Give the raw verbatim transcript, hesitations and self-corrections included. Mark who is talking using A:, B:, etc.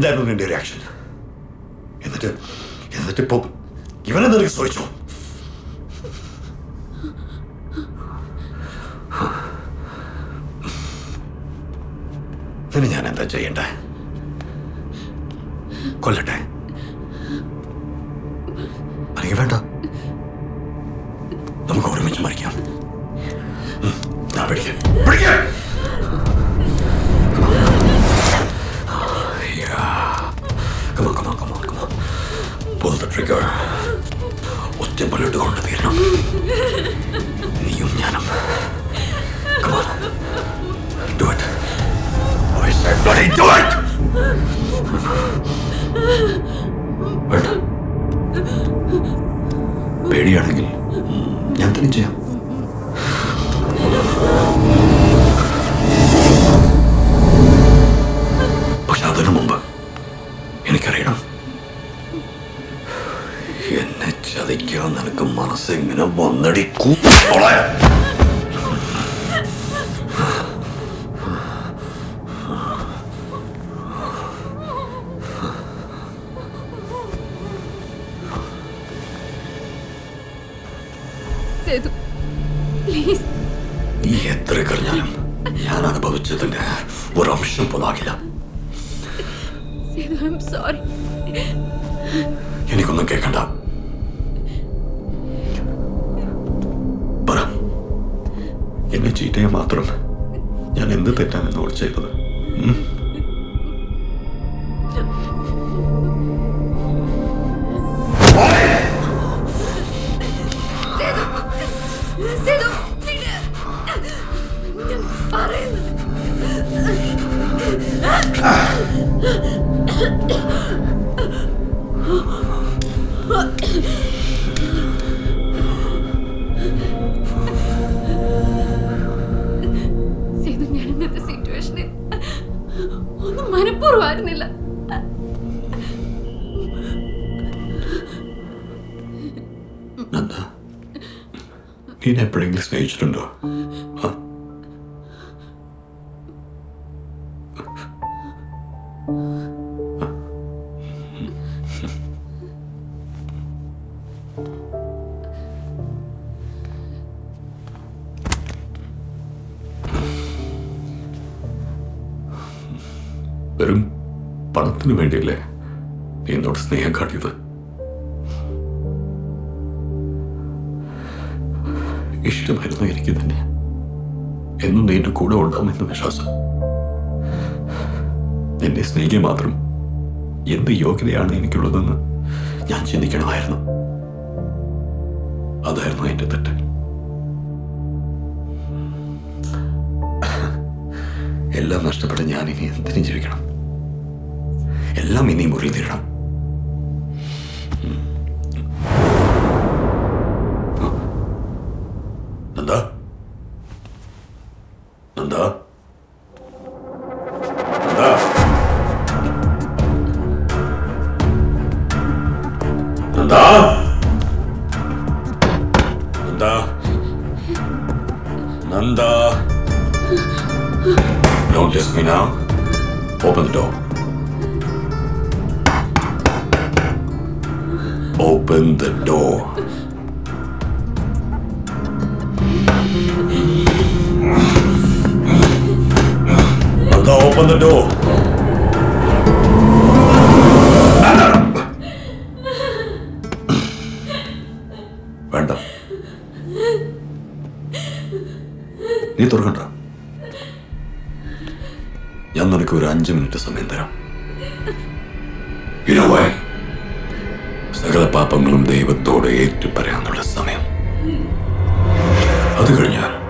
A: എന്തായിരുന്നു നിന്റെ റിയാക്ഷൻ? എന്നിട്ട് എന്നിട്ട് ഇപ്പൊ ഇവനെ നിനക്ക് ചോദിച്ചോ? നിന്നെ ഞാൻ എന്താ ചെയ്യണ്ടേ? കൊല്ലട്ടെ? അല്ലെങ്കിൽ വേണ്ട, നമുക്ക് ഒരുമിച്ച് മരിക്കാം. ഞാൻ പിടിക്കാം പിടിക്കാം. Come on, come on, come on, come on. Pull the trigger. ഒറ്റ ബുള്ളറ്റ് കൊണ്ട് തീരണം. നീയും ഞാനും. Come on. Do it. I said bloody do it. വേണ്ട. പേടിയാണെങ്കിൽ ഞാൻ തന്നെ ചെയ്യാം. പക്ഷെ അതിനു മുമ്പ് എനിക്കറിയണം, എന്നെ ചതിക്കാൻ നിനക്ക് മനസ്സെങ്ങനെ വന്നടി കൂടെ. നീ എത്ര കഴിഞ്ഞാലും ഞാൻ അനുഭവിച്ചതിന്റെ ഒരംശം പോലാകില്ല. എനിക്കൊന്നും കേൾക്കണ്ട. പറ, എന്നെ ചീറ്റയെ മാത്രം ഞാൻ എന്ത് തെറ്റാണ് എന്നോട് ചെയ്തത്?
B: സേതു, ഞാൻ ഇന്നത്തെ സിറ്റുവേഷനിൽ ഒന്നും മനഃപൂർവ്വമായിരുന്നില്ല.
A: നന്ദ, നീ എപ്പോഴെങ്കിലും സ്നേഹിച്ചിട്ടുണ്ടോ? വെറും പണത്തിന് വേണ്ടിയല്ലേ നീ എന്നോട് സ്നേഹം കാട്ടിയത്? ഇഷ്ടമായിരുന്നു എനിക്ക് തന്നെ. എന്നും നീ എന്റെ കൂടെ ഉണ്ടാവുമെന്ന വിശ്വാസം. എന്നെ സ്നേഹിക്കാൻ മാത്രം എന്ത് യോഗ്യതയാണ് എനിക്കുള്ളതെന്ന് ഞാൻ ചിന്തിക്കണമായിരുന്നു. അതായിരുന്നു എന്റെ തെറ്റ്. എല്ലാം നഷ്ടപ്പെട്ട ഞാൻ ഇനി എന്തിനും ജീവിക്കണം? എല്ലാം ഇനി മുറിൽ തീരണം. Nanda, Nanda, Nanda, Nanda, Nanda, Nanda. Don't test me now. Open the door. Open the door. Nanda, open the door. വേണ്ട, നീ തുറക്കണ്ട. ഞാൻ നിനക്ക് ഒരു അഞ്ച് മിനിറ്റ് സമയം തരാം. You know why? സകല പാപങ്ങളും ദൈവത്തോട് ഏറ്റുപറയാനുള്ള സമയം. അത് കഴിഞ്ഞാൽ